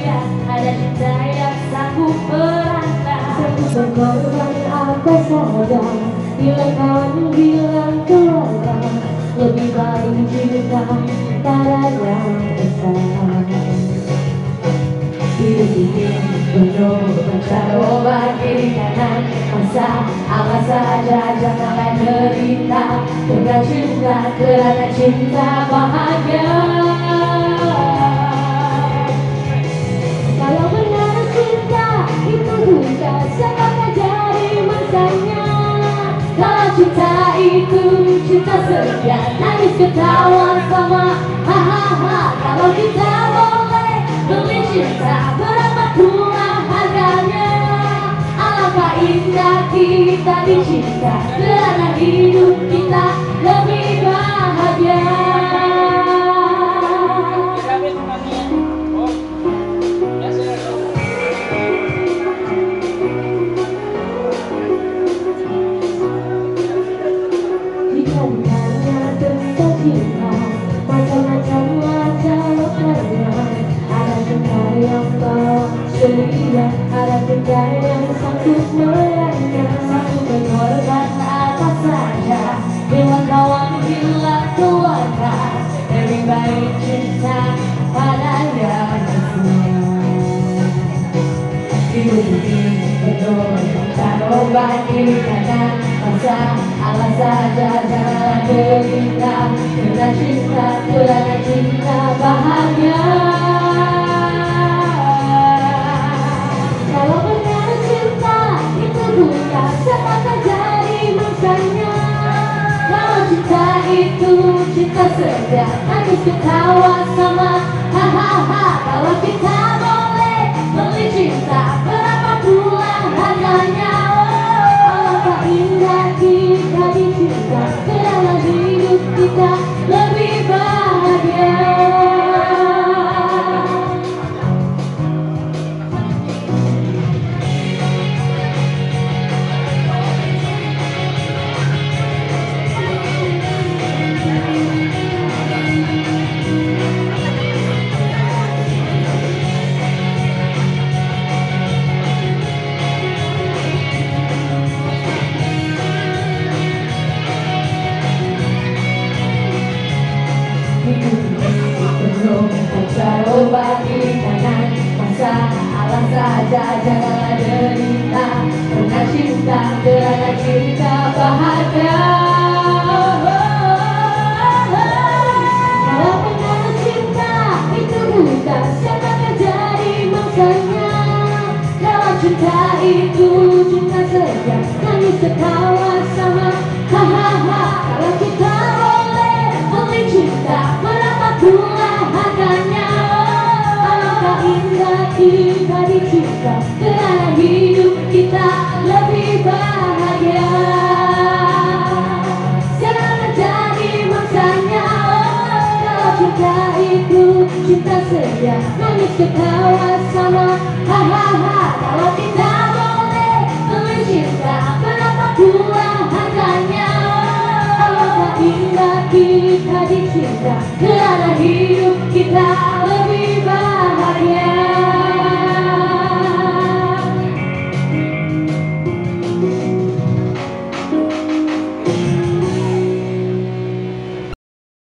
bahagia, ada cinta yang sanggup merangkak. Sanggup berkorban apa saja, bila kawan bilang keluarga, lebih baik cinta tak ada besar. Hidup ini penuh pancaroba kiri kanan, masa apa saja janganlah derita, dengan cinta kerana cinta bahagia. Kalau benar cinta itu buta, siapakah jadi masanya? Kalau cinta itu cinta setia, nangis ketawa sama hahaha. Kalau kita boleh beli cinta, berapa pula harganya? Alangkah indah kita dicinta, kerana hidup kita lebih bahagia. Jika ditanya tentang cinta, macam-macam jawabannya. Ada cinta yang bawa ceria, ada cinta yang sanggup merana. Sanggup berkorban apa saja, bila kawan bilang keluarga, lebih baik cinta pada yang bersama. Hidup ini penuh pancaroba kiri kanan, masa apa saja janganlah derita, dengan cinta kerana cinta bahagia. Kalau benar cinta itu buta, siapakah jadi masanya? Kalau cinta itu cinta setia, nangis ketawa sama hahaha. Kalau kita boleh beli cinta, berapa pula harganya? Alangkah indah kita dicinta, kerana hidup kita Lebih bahagia. Penuh pancaroba kiri kanan, masa alam saja janganlah derita, karena cinta kerana cinta bahagia. Kalau benar cinta itu buta, siapakah jadi masanya? Kalau cinta itu cinta setia, nangis ketawa sama hahaha. Kalau kita boleh beli cinta, berapa pula harganya? Alangkah indah kita dicinta, Kerana hidup kita lebih bahagia. Jangan jadi mangsanya. kalau cinta itu cinta setia, Nangis ketawa